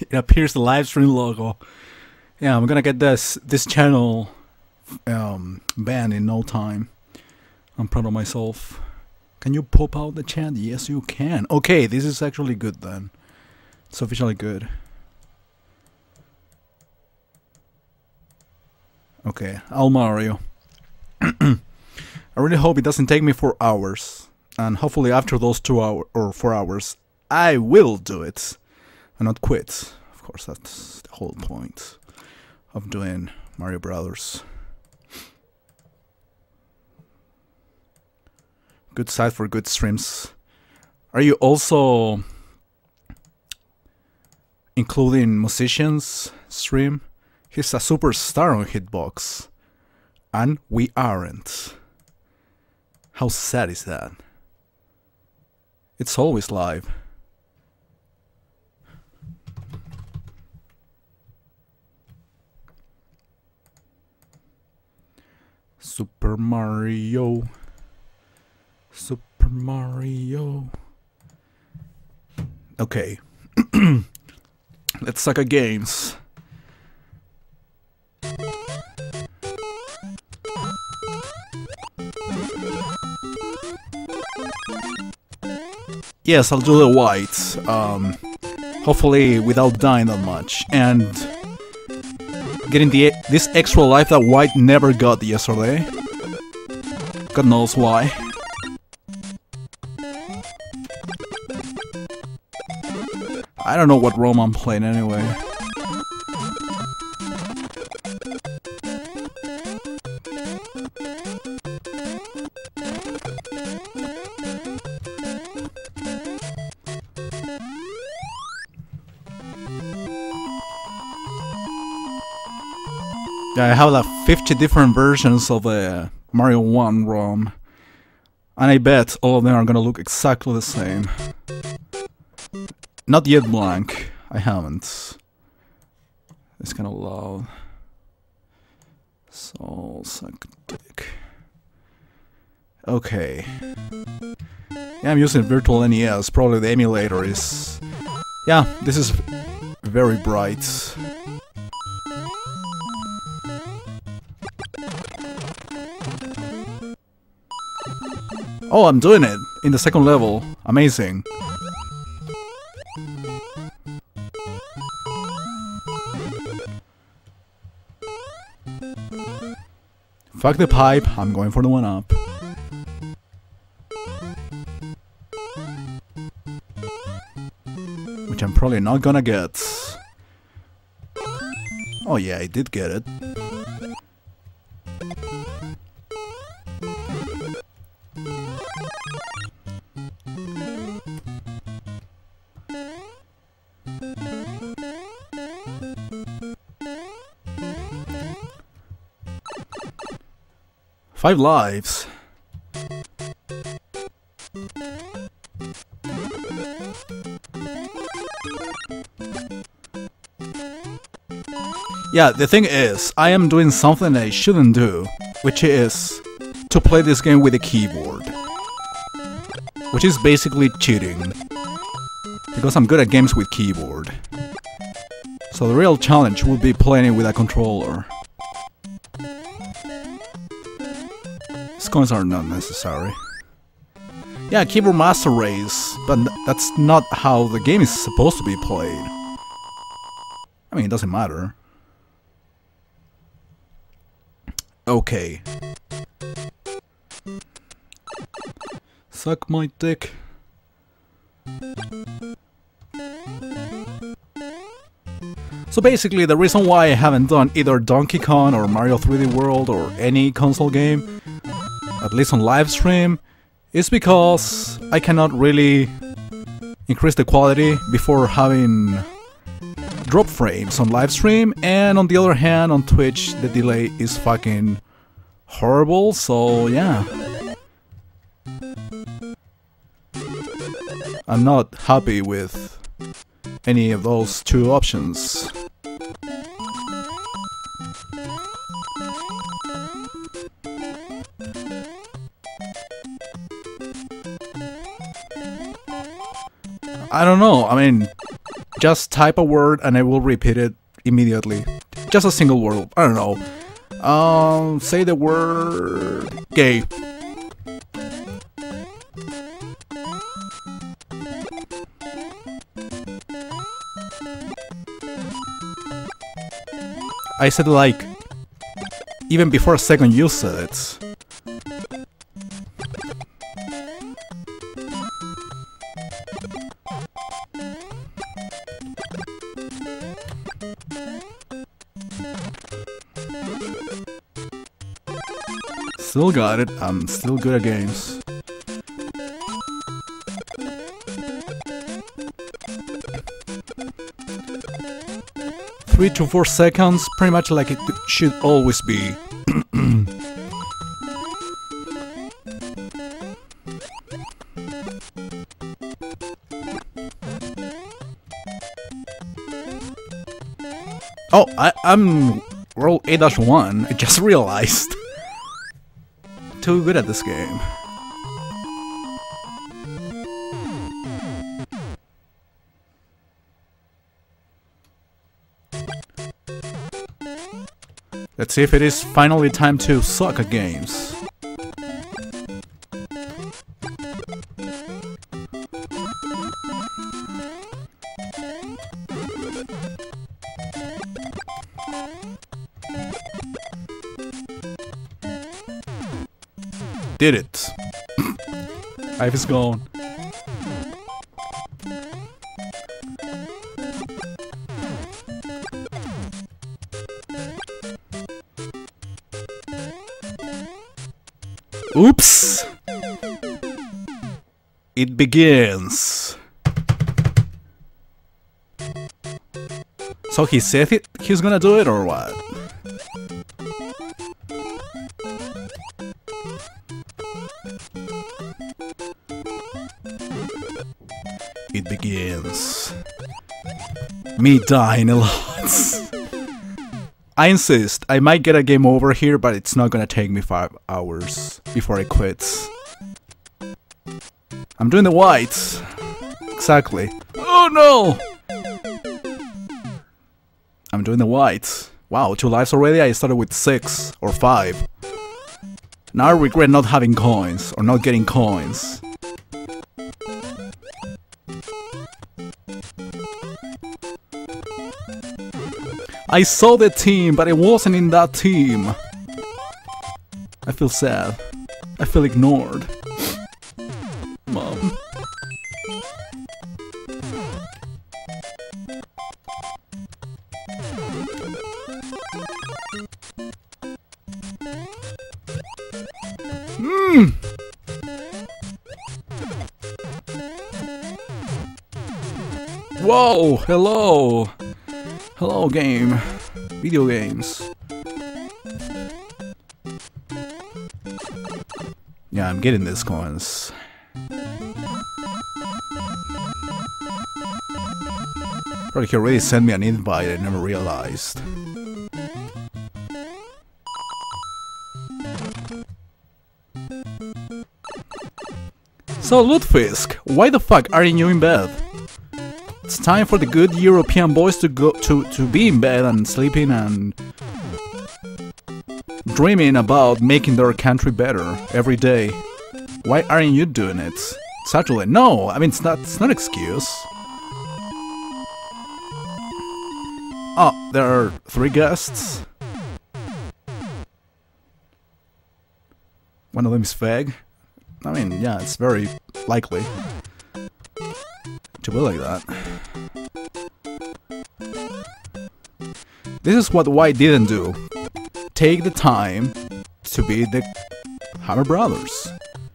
it appears the live stream logo. Yeah, I'm gonna get this channel banned in no time. I'm proud of myself. Can you pop out the chat? Yes, you can. Okay, this is actually good then. It's officially good. Okay, I'll Mario. I really hope it doesn't take me 4 hours. And hopefully after those 2 hours or 4 hours, I will do it. And not quit. Of course, that's the whole point of doing Mario Brothers. Good site for good streams. Are you also including musicians stream? He's a superstar on Hitbox. And we aren't. How sad is that? It's always live. Super Mario. Super Mario. Okay. Let's suck at games. Yes, I'll do the whites. Hopefully without dying that much. And getting this extra life that white never got yesterday. God knows why. I don't know what ROM I'm playing anyway. Yeah, I have like 50 different versions of the Mario 1 ROM. And I bet all of them are gonna look exactly the same. Not yet blank. I haven't. It's kinda loud. So suck dick. Okay. Yeah, I'm using Virtual NES. Probably the emulator is... Yeah, this is very bright. Oh, I'm doing it in the second level. Amazing. Fuck the pipe, I'm going for the 1-up. Which I'm probably not gonna get. Oh yeah, I did get it. Five lives. Yeah, the thing is, I am doing something I shouldn't do, which is to play this game with a keyboard. Which is basically cheating. Because I'm good at games with keyboard. So the real challenge would be playing it with a controller. Coins are not necessary. Yeah, keyboard master race, but that's not how the game is supposed to be played. I mean, it doesn't matter. Okay. Suck my dick. So basically, the reason why I haven't done either Donkey Kong or Mario 3D World or any console game, at least on live stream, is because I cannot really increase the quality before having drop frames on live stream, and on the other hand on Twitch the delay is fucking horrible, so yeah. I'm not happy with any of those two options. I don't know, I mean, just type a word and I will repeat it immediately. Just a single word. I don't know. Say the word gay. I said like even before a second you said it. Still got it. I'm still good at games. Three to 4 seconds, pretty much like it should always be. Oh, I'm World 8-1. I just realized. Too good at this game. Let's see if it is finally time to suck at games. Did it. Life is gone. Oops! It begins. So he said he's gonna do it or what? It begins. Me dying a lot. I insist, I might get a game over here, but it's not gonna take me 5 hours before I quit. I'm doing the whites. Exactly. Oh no! I'm doing the whites. Wow, 2 lives already? I started with 6 or 5. Now I regret not having coins, or not getting coins. I saw the team, but I wasn't in that team. I feel sad. I feel ignored. Mom. Whoa, hello. Hello, game. Video games. Yeah, I'm getting these coins. Probably he already sent me an invite, I never realized. So, Lutefisk, why the fuck aren't you in bed? It's time for the good European boys to go to be in bed and sleeping and dreaming about making their country better every day. Why aren't you doing it? Saturday? No, I mean it's not an excuse. Oh, there are 3 guests. One of them is Feg. I mean, yeah, it's very likely to be like that. This is what White didn't do. Take the time to be the Hammer Brothers.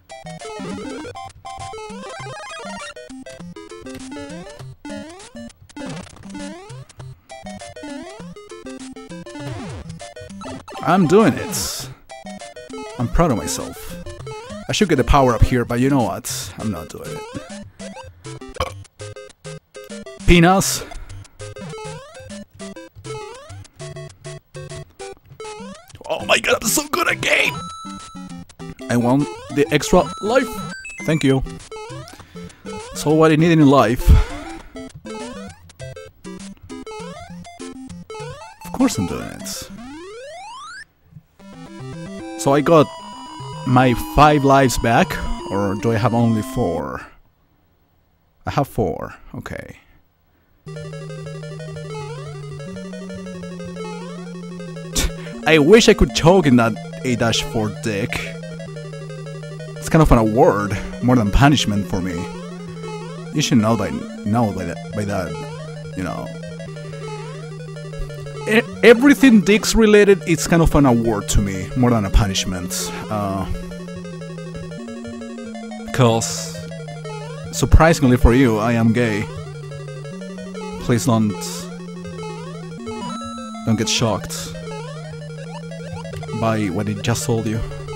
I'm doing it. I'm proud of myself. I should get the power up here, but you know what? I'm not doing it. Peanuts. Oh my god, I'm so good at game! I want the extra life. Thank you. That's all what I need in life. course I'm doing it. So I got my 5 lives back, or do I have only 4? I have 4, okay. I wish I could choke in that A-4 dick. It's kind of an award, more than punishment for me. You should know by that, you know. Everything dicks related, it's kind of an award to me, more than a punishment. Because, surprisingly for you, I am gay. Please don't get shocked by what it just told you.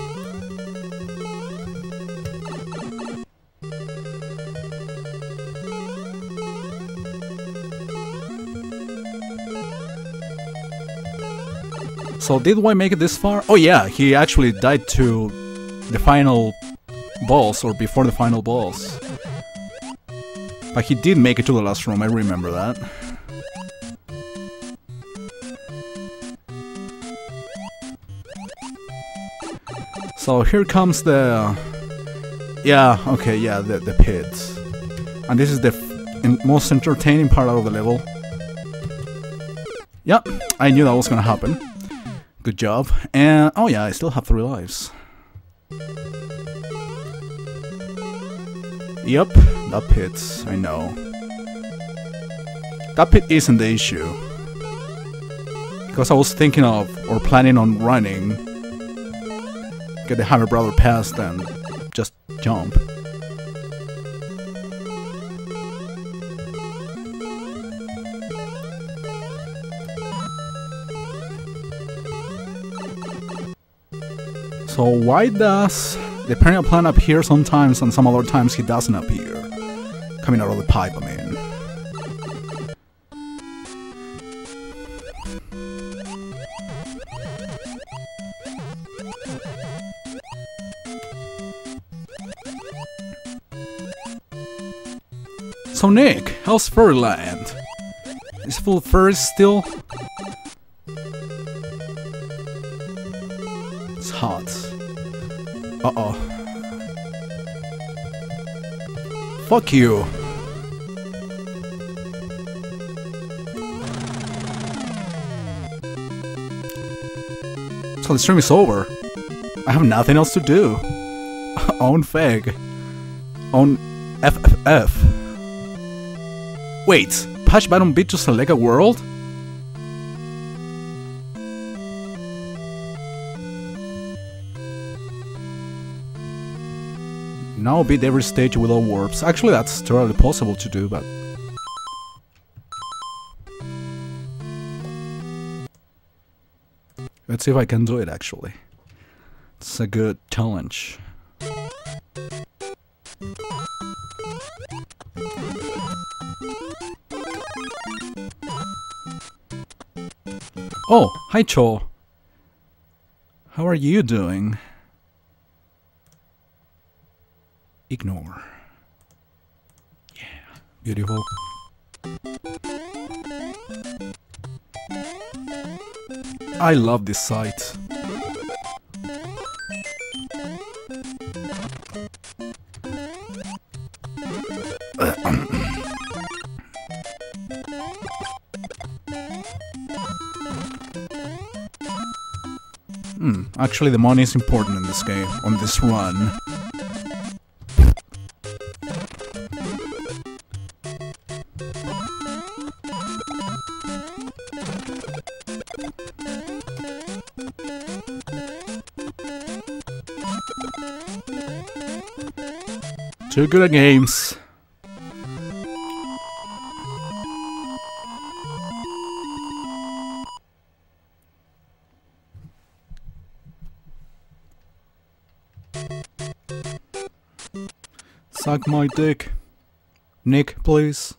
So did I make it this far? Oh yeah, he actually died to the final boss, or before the final boss. But he did make it to the last room, I remember that. So here comes the... Yeah, okay, yeah, the pit. And this is the most entertaining part of the level. Yep, I knew that was gonna happen. Good job. And, oh yeah, I still have 3 lives. Yep, that pit, I know. That pit isn't the issue. Because I was thinking of, or planning on running, get the Hammer Brother past and just jump. So why does the Piranha Plant appear sometimes and some other times he doesn't appear? Coming out of the pipe, I mean. So Nick, how's Fairyland? Is full of fairies still? It's hot. Uh-oh. Fuck you. So the stream is over. I have nothing else to do. Own Feg. Own FFF. Wait, Patch Button beat to select a world? Now beat every stage without warps. Actually, that's totally possible to do, but... let's see if I can do it, actually. It's a good challenge. Oh, hi Cho. How are you doing? Ignore. Yeah, beautiful. I love this site. Actually, the money is important in this game, on this run. Too good at games. Suck my dick. Nick, please.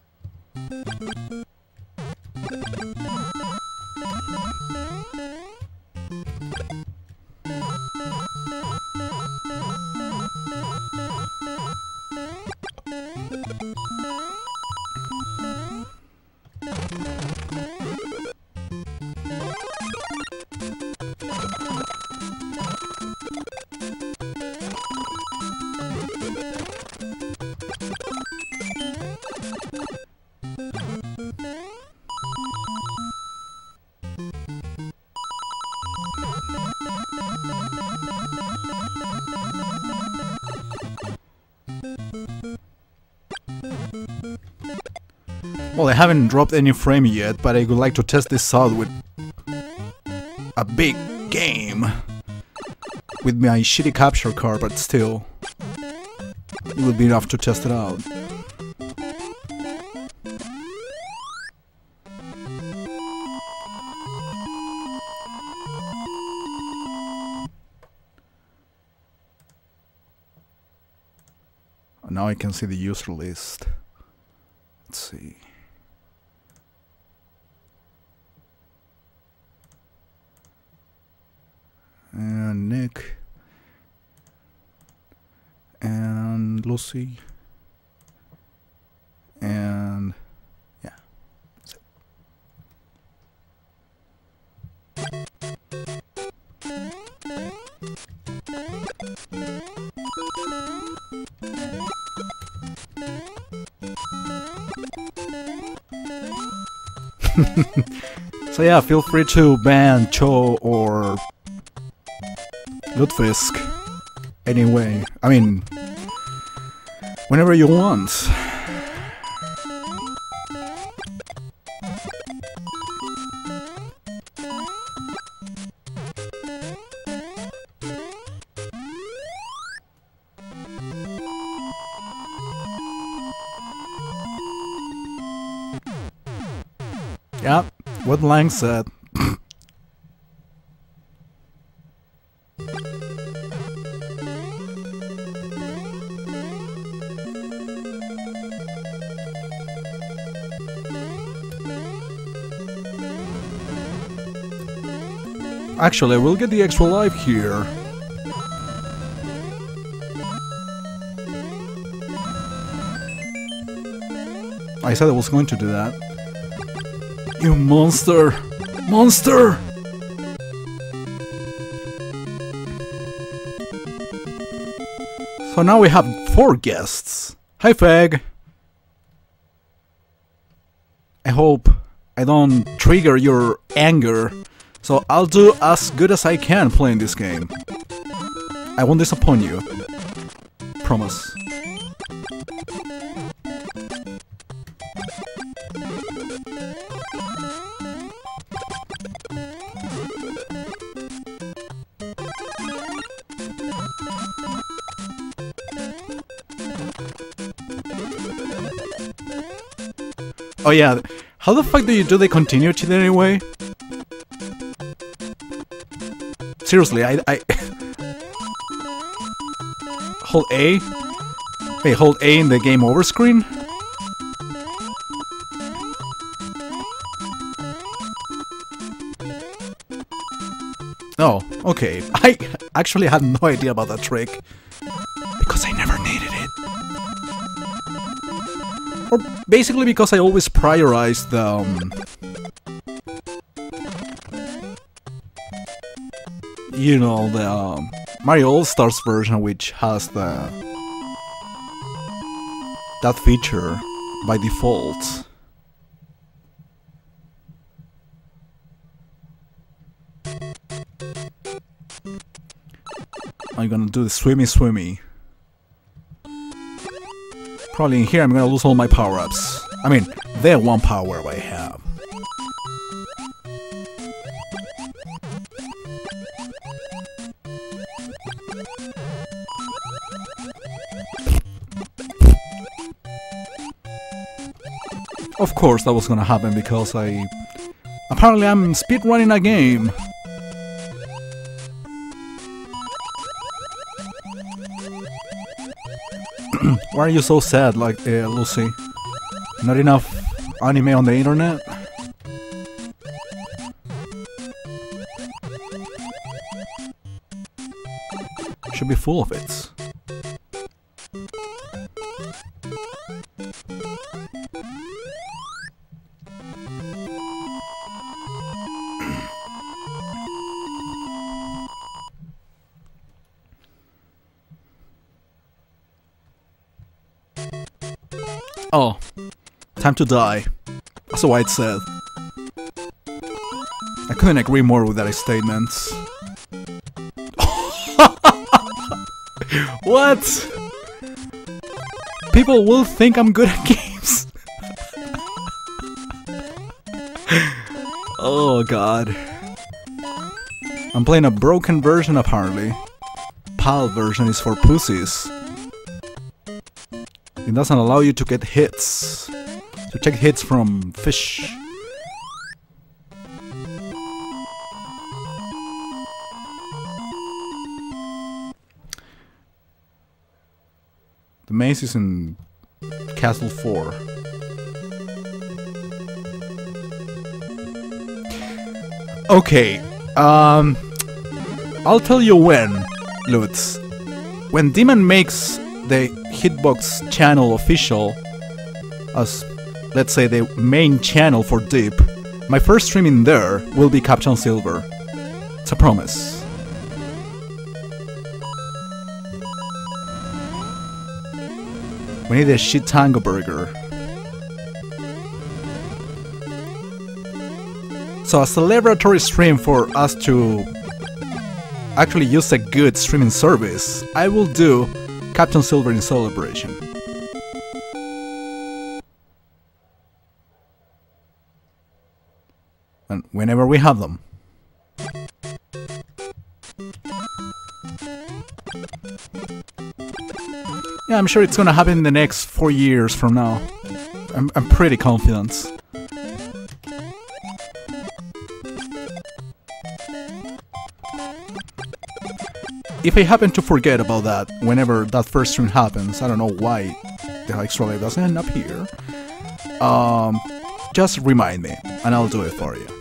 Well, I haven't dropped any frame yet, but I would like to test this out with a big game. With my shitty capture card, but still. It would be enough to test it out. Now I can see the user list. Let's see. And Nick. And Lucy. And yeah. That's it. So yeah, feel free to ban Cho or Lutefisk anyway. I mean, whenever you want. Yeah, what Lang said. Actually, we'll get the extra life here. I said I was going to do that. You monster! Monster! So now we have 4 guests. Hi, Fag! I hope I don't trigger your anger, so I'll do as good as I can playing this game. I won't disappoint you. Promise. Oh yeah, how the fuck do the continuity anyway? Seriously, I hold A? Wait, hold A in the game over screen? Oh, okay. I actually had no idea about that trick. Because I never needed it. Or basically because I always prioritized the... you know, the Mario All-Stars version, which has the... that feature by default. I'm gonna do the swimmy. Probably in here I'm gonna lose all my power-ups. I mean, the one power-up I have. Of course that was gonna happen because apparently I'm speedrunning a game. Why are you so sad, like, Lucy? Not enough anime on the internet? Should be full of it. Oh, time to die. That's what it said. I couldn't agree more with that statement. What? People will think I'm good at games. Oh god. I'm playing a broken version apparently. PAL version is for pussies. It doesn't allow you to get hits. To take hits from fish. The maze is in Castle 4. Okay, I'll tell you when, Lutz. When Demon makes the Hitbox channel official, as let's say the main channel for Deep, my first stream in there will be Captain Silver. It's a promise. We need a shit tango burger. So a celebratory stream for us to actually use a good streaming service, I will do Captain Silver in celebration. And whenever we have them. Yeah, I'm sure it's gonna happen in the next 4 years from now. I'm pretty confident. If I happen to forget about that whenever that first stream happens, I don't know why the extra life doesn't end up here. Just remind me, and I'll do it for you.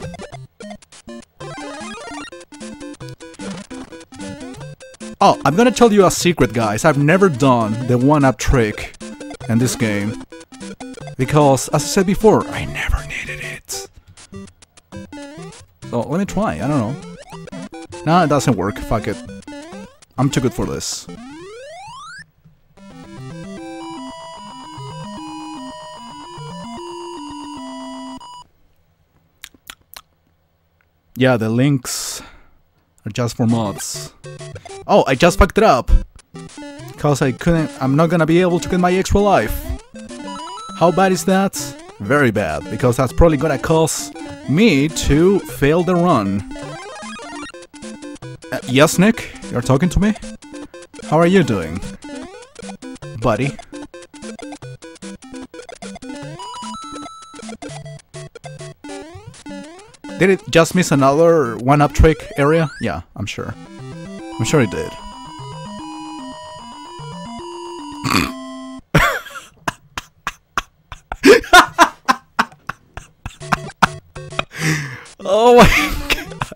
Oh, I'm gonna tell you a secret, guys. I've never done the one-up trick in this game. Because, as I said before, I never needed it. So, let me try, I don't know. Nah, it doesn't work, fuck it. I'm too good for this. Yeah, the links are just for mods. Oh, I just fucked it up! Cause I'm not gonna be able to get my extra life. How bad is that? Very bad, because that's probably gonna cause me to fail the run. Yes, Nick? You're talking to me? How are you doing, buddy? Did it just miss another one-up trick area? Yeah, I'm sure. I'm sure it did. Oh my god.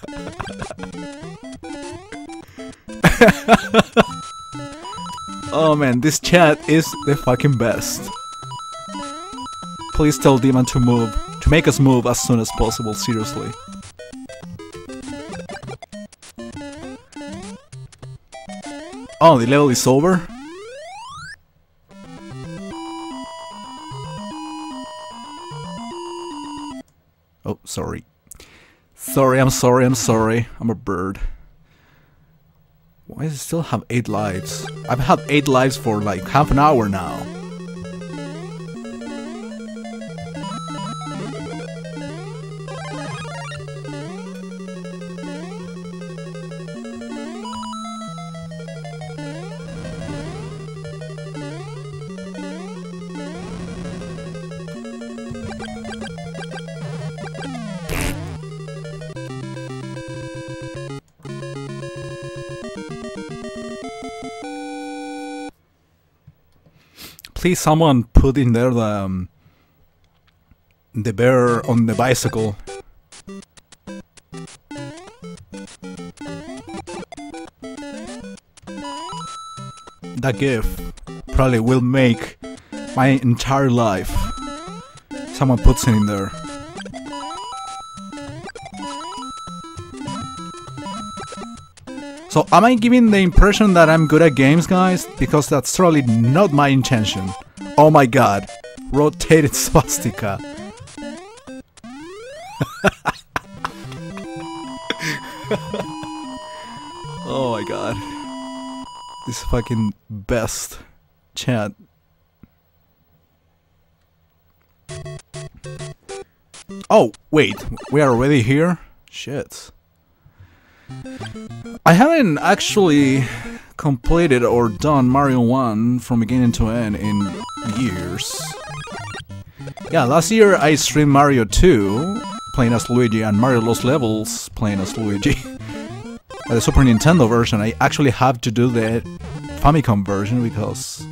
Oh man, this chat is the fucking best. Please tell Demon to move, to make us move as soon as possible, seriously. Oh, the level is over? Oh, sorry. I'm sorry. I'm a bird. Why does it still have 8 lives? I've had 8 lives for like half an hour now. Please, someone put in there the bear on the bicycle. That GIF probably will make my entire life. Someone puts it in there. So, am I giving the impression that I'm good at games, guys? Because that's totally not my intention. Oh my god. Rotated swastika. Oh my god. This fucking best chat. Oh, wait, we are already here? Shit. I haven't actually completed or done Mario 1 from beginning to end in years. Yeah, last year I streamed Mario 2, playing as Luigi, and Mario Lost Levels, playing as Luigi. The Super Nintendo version, I actually have to do the Famicom version because...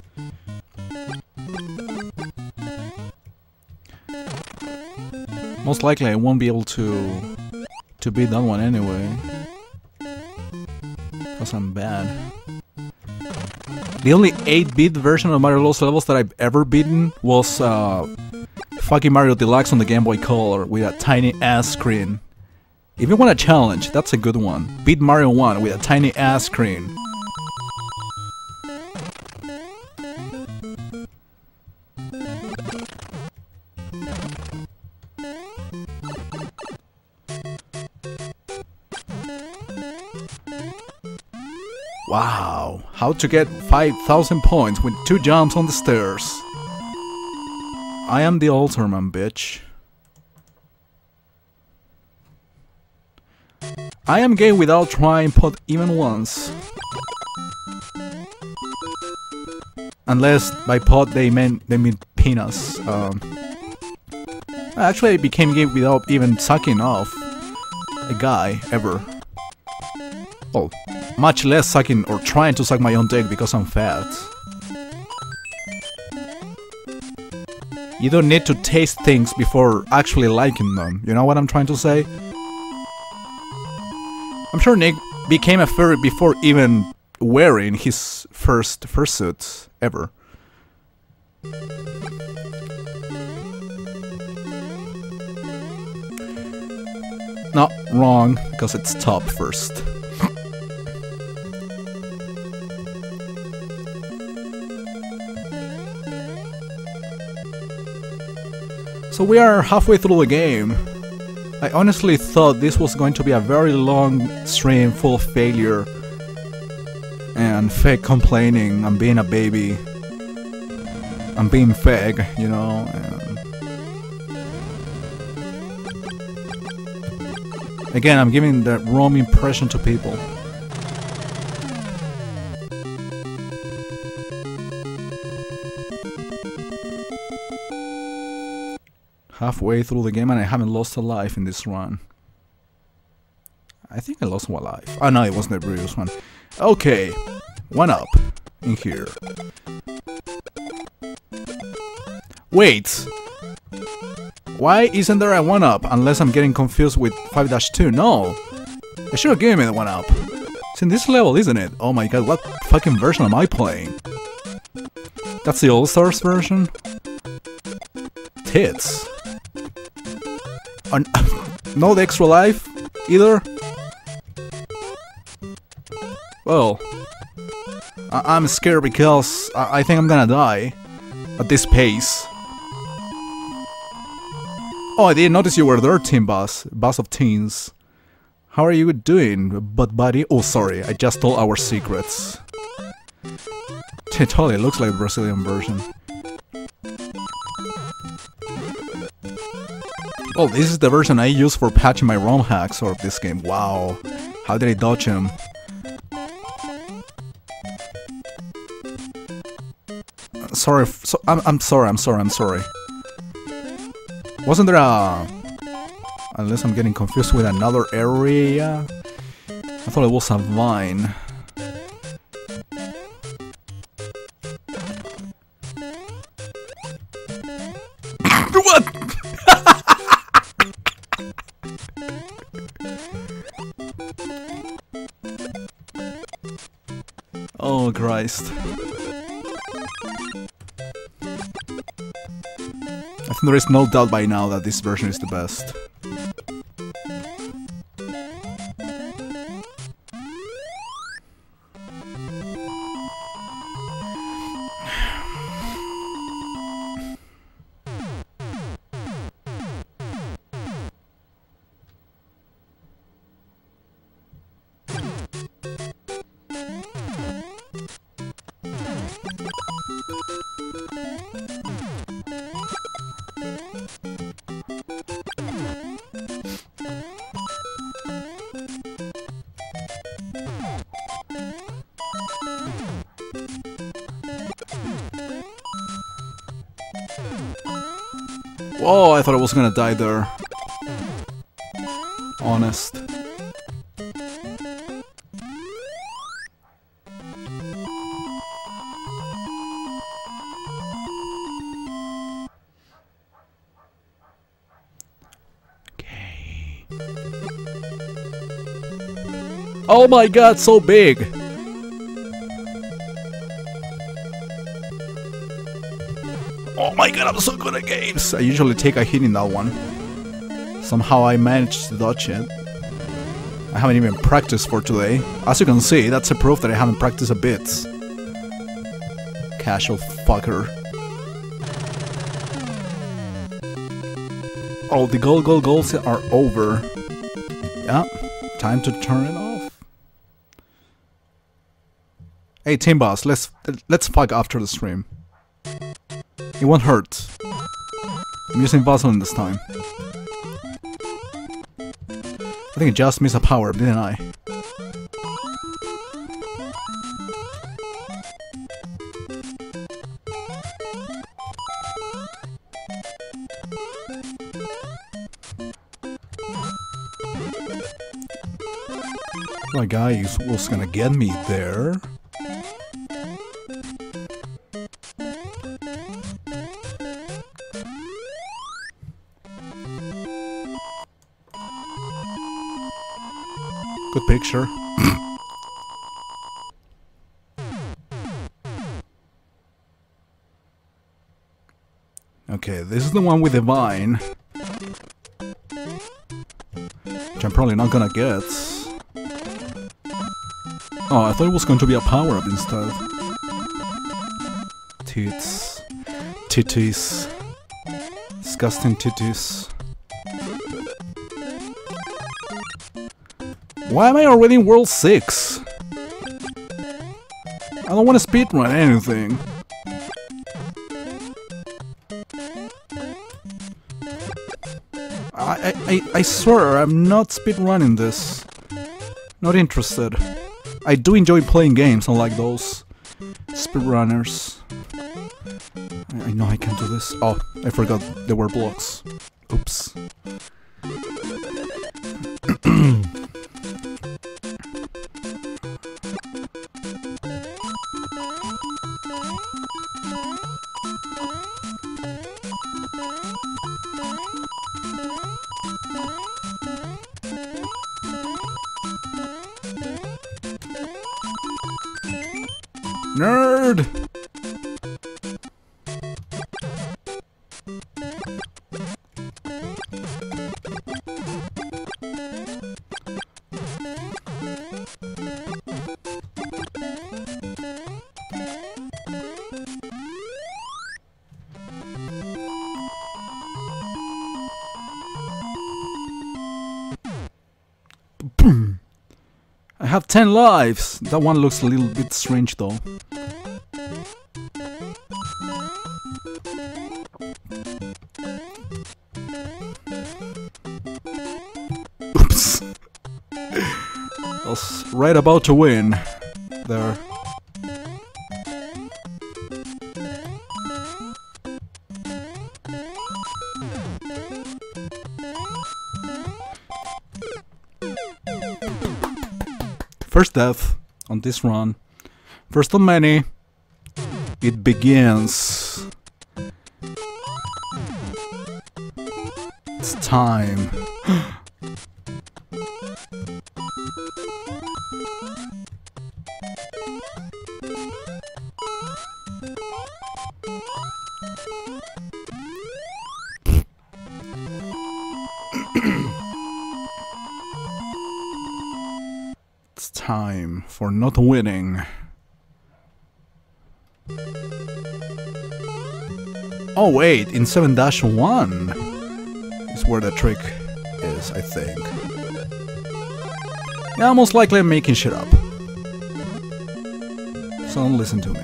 most likely I won't be able to beat that one anyway. Because I'm bad. The only 8-bit version of Mario Lost Levels that I've ever beaten was fucking Mario Deluxe on the Game Boy Color with a tiny ass screen. If you want a challenge, that's a good one. Beat Mario 1 with a tiny ass screen. Wow, how to get 5,000 points with 2 jumps on the stairs. I am the Ultraman, bitch. I am gay without trying pot even once. Unless by pot they mean penis. Actually I became gay without even sucking off a guy, ever. Oh, much less sucking or trying to suck my own dick because I'm fat. You don't need to taste things before actually liking them, you know what I'm trying to say? I'm sure Nick became a furry before even wearing his first fursuit ever. Not wrong, because it's top first. So we are halfway through the game. I honestly thought this was going to be a very long stream full of failure and fake complaining. I'm being a baby. I'm being fake, you know. And again, I'm giving the wrong impression to people. Halfway through the game and I haven't lost a life in this run. I think I lost one life. Oh no, it wasn't the previous one. Okay, 1 up in here. Wait! Why isn't there a 1 up unless I'm getting confused with 5-2? No! They should have given me the 1 up. It's in this level, isn't it? Oh my god, what fucking version am I playing? That's the All-Stars version? Tits. No the extra life either? Well, I'm scared because I think I'm gonna die at this pace. Oh, I didn't notice you were there, Team Boss. Boss of Teens. How are you doing, buddy? Oh, sorry, I just told our secrets. It totally looks like the Brazilian version. Oh, this is the version I use for patching my ROM hacks of this game. Wow, how did I dodge him? Sorry, I'm sorry. Wasn't there a... Unless I'm getting confused with another area? I thought it was a vine. What? Oh Christ. I think there is no doubt by now that this version is the best. Whoa, I thought I was gonna die there. Honest. Okay. Oh my god, so big! Oh my god, I'm so good at games! I usually take a hit in that one. Somehow I managed to dodge it. I haven't even practiced for today. As you can see, that's a proof that I haven't practiced a bit. Casual fucker. Oh, the goals are over. Yeah, time to turn it off. Hey, Team Boss, let's fuck after the stream. It won't hurt. I'm using Vaseline this time. I think I just missed a power, didn't I? That guy was gonna get me there. Good picture. Okay, this is the one with the vine. Which I'm probably not gonna get. Oh, I thought it was going to be a power-up instead. Tits. Titties. Disgusting titties. Why am I already in World 6? I don't want to speedrun anything. I swear, I'm not speedrunning this. Not interested. I do enjoy playing games, unlike those speedrunners. I know I can do this. Oh, I forgot there were blocks. Oops. Nerd! I have 10 lives! That one looks a little bit strange though. Oops! I was right about to win. There. First death on this run. First of many. It begins. It's time. It's time for not winning. Oh wait, in 7-1 is where the trick is, I think. Yeah, most likely I'm making shit up. So don't listen to me.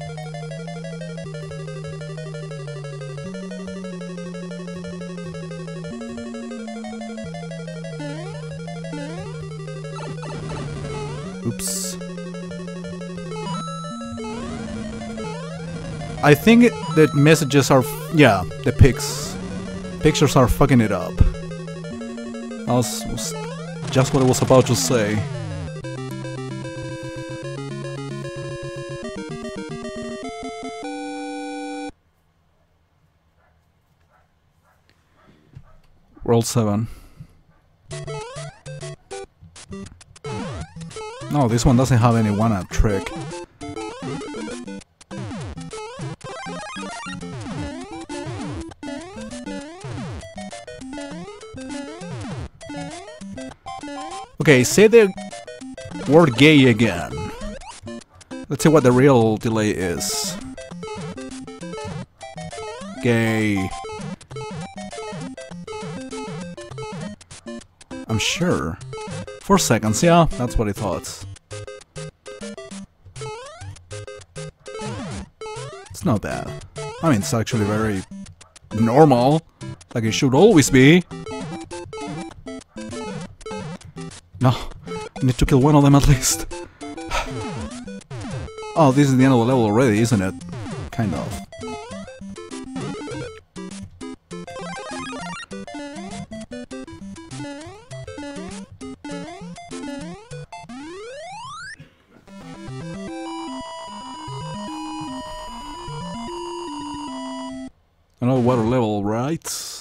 Oops. I think that messages are... yeah, the pics. pictures are fucking it up. That was just what I was about to say. World 7. No, this one doesn't have any one-up trick. Okay, say the word gay again. Let's see what the real delay is. Gay. I'm sure. 4 seconds, yeah, that's what I thought. It's not bad. I mean, it's actually very normal, like it should always be. No, I need to kill one of them at least. Oh, this is the end of the level already, isn't it? Kind of. Another water level, right?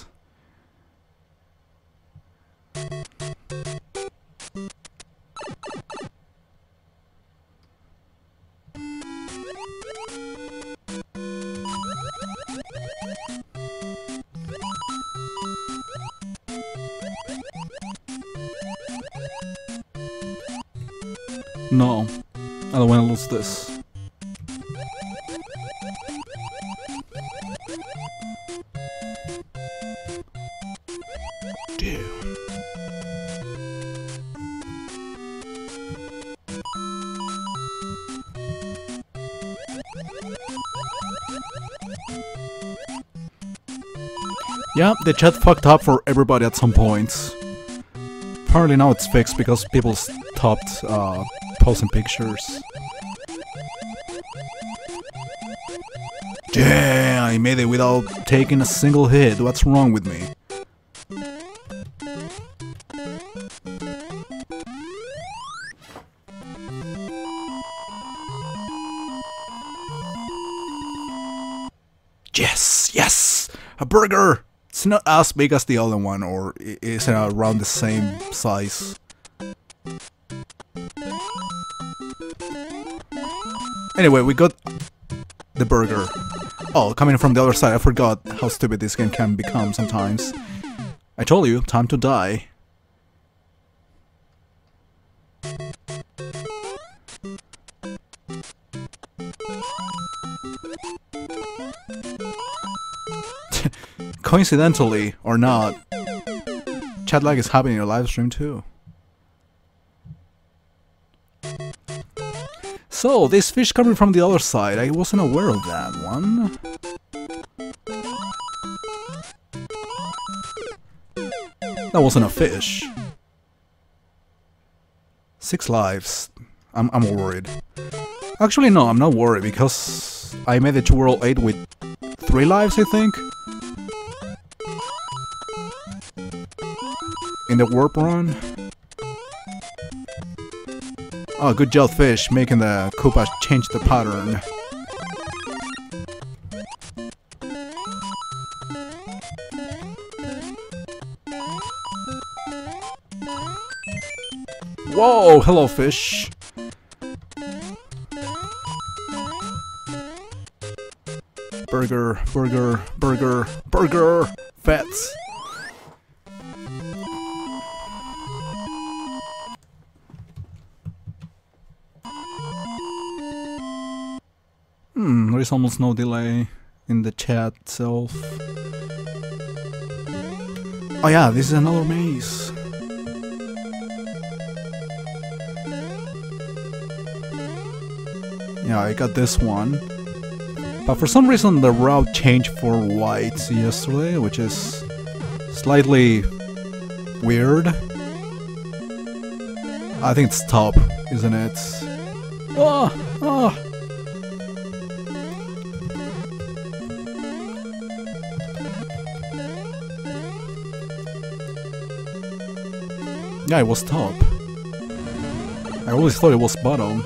No, I don't want to lose this. Yeah, the chat fucked up for everybody at some point. Apparently now it's fixed because people stopped posting pictures. Damn, I made it without taking a single hit. What's wrong with me? Yes, yes, a burger. It's not as big as the other one, or it's around the same size. Anyway, we got the burger. Oh, coming from the other side, I forgot how stupid this game can become sometimes. I told you, time to die. Coincidentally, or not, chat lag is happening in your live stream too. So, this fish coming from the other side, I wasn't aware of that one. That wasn't a fish. 6 lives. I'm worried. Actually, no, I'm not worried because I made it to World 8 with 3 lives, I think. In the warp run. Oh, good job, fish, making the Koopas change the pattern. Whoa, hello, fish. Burger, burger, burger, burger, fats. There is almost no delay in the chat itself. Oh yeah, this is another maze. Yeah, I got this one. But for some reason the route changed for white yesterday, which is slightly weird. I think it's top, isn't it? Oh, oh. Yeah, it was top. I always thought it was bottom.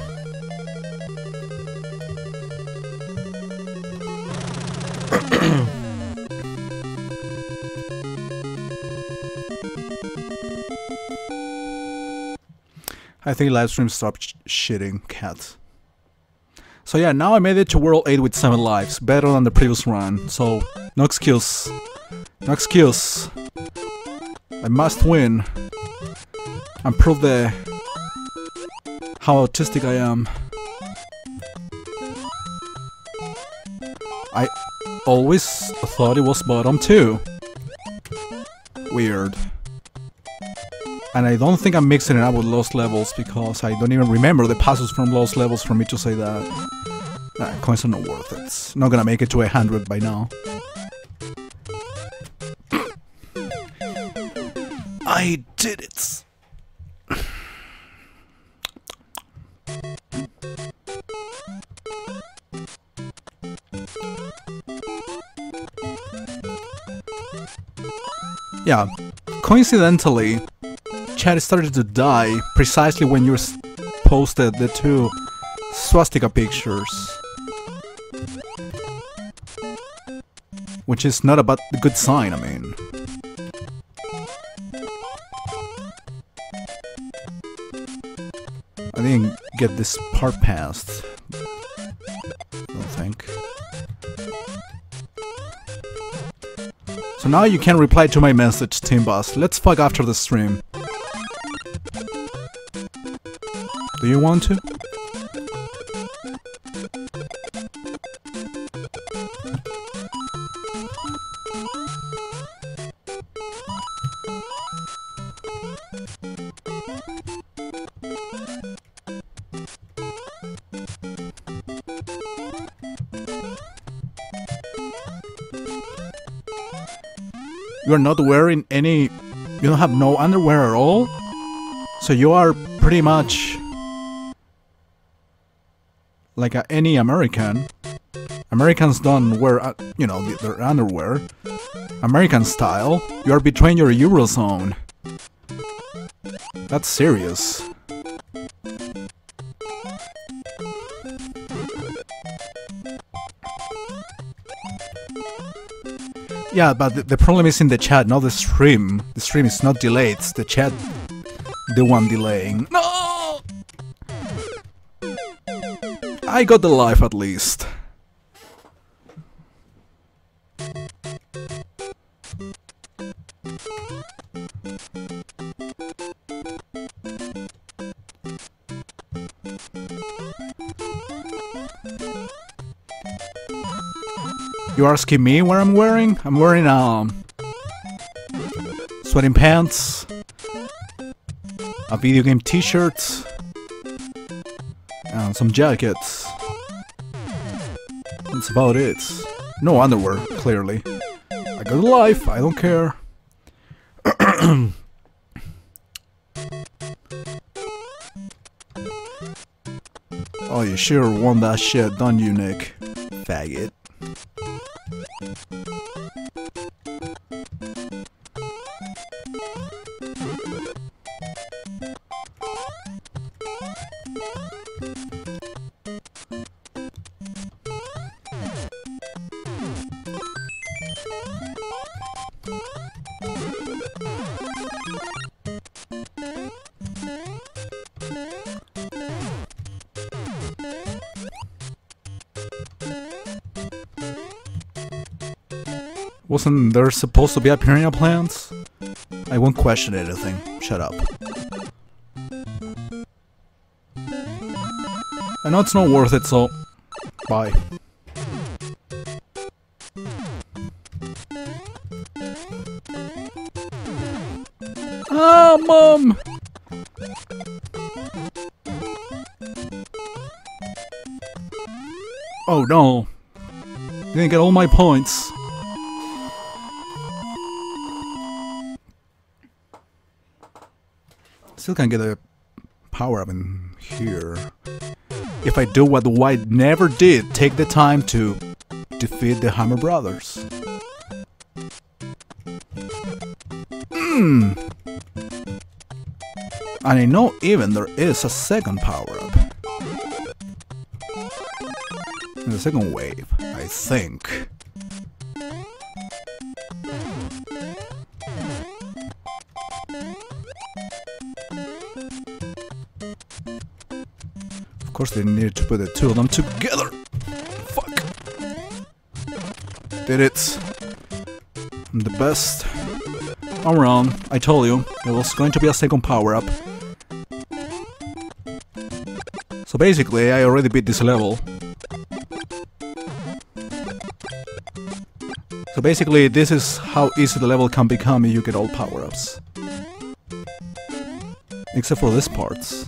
I think livestream stopped shitting cat. So yeah, now I made it to World 8 with 7 lives, better than the previous run, so no excuse. No excuse. I must win and prove how autistic I am. I always thought it was bottom too. Weird. And I don't think I'm mixing it up with Lost Levels because I don't even remember the passes from Lost Levels for me to say that. Nah, coins are not worth it. It's not gonna make it to 100 by now. I did it! Yeah, coincidentally, chat started to die precisely when you posted the 2 swastika pictures. Which is not a good sign, I mean. I didn't get this part passed. I don't think. So now you can reply to my message, Team Boss. Let's fuck after the stream. Do you want to? You're not wearing any... You don't have no underwear at all? So you are pretty much... like any American. Americans don't wear, you know, their underwear. American style. You are betraying your Eurozone. That's serious. Yeah, but the problem is in the chat, not the stream. The stream is not delayed, it's the chat the one delaying. No! I got the life at least. You asking me what I'm wearing? I'm wearing sweating pants, a video game t-shirt, and some jackets. That's about it. No underwear, clearly. I got a life, I don't care. Oh, you sure want that shit, don't you, Nick? Faggot. Wasn't there supposed to be a piranha plants? I won't question anything. Shut up. I know it's not worth it, so... bye. Ah, Mom! Oh no. Didn't get all my points. Still can't get a power up in here. If I do what the White never did, take the time to defeat the Hammer Brothers. And I know even there is a second power-up. In the second wave, I think. Of course they needed to put the two of them together. Fuck. Did it. I'm the best. I'm wrong. I told you there was going to be a second power-up. So basically, I already beat this level. So basically, this is how easy the level can become if you get all power-ups. Except for these parts.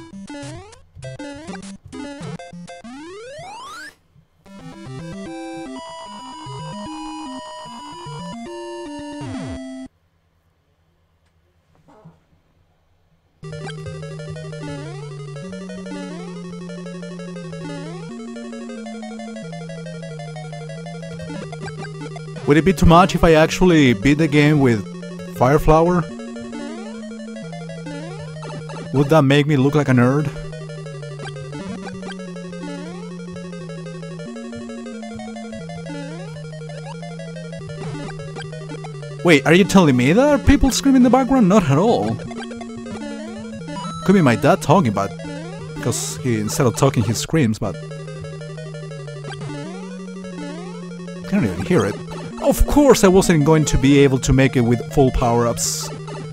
Would it be too much if I actually beat the game with Fire Flower? Would that make me look like a nerd? Wait, are you telling me there are people screaming in the background? Not at all. Could be my dad talking, but because instead of talking he screams, but I can't even hear it. Of course I wasn't going to be able to make it with full power-ups.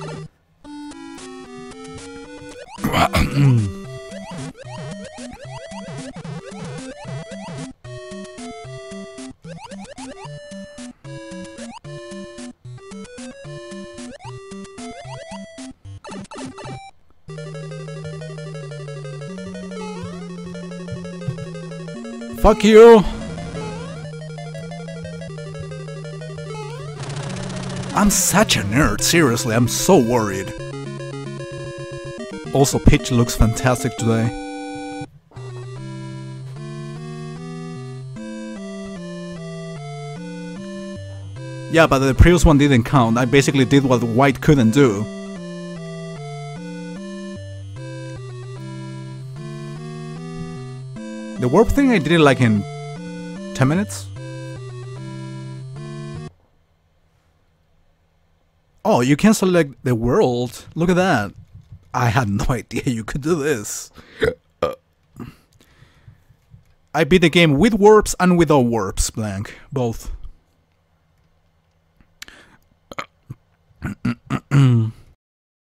Fuck you! I'm such a nerd, seriously, I'm so worried. Also, Peach looks fantastic today. Yeah, but the previous one didn't count. I basically did what White couldn't do. The warp thing I did it like in 10 minutes. Oh, you can select the world. Look at that. I had no idea you could do this. I beat the game with warps and without warps, blank. Both.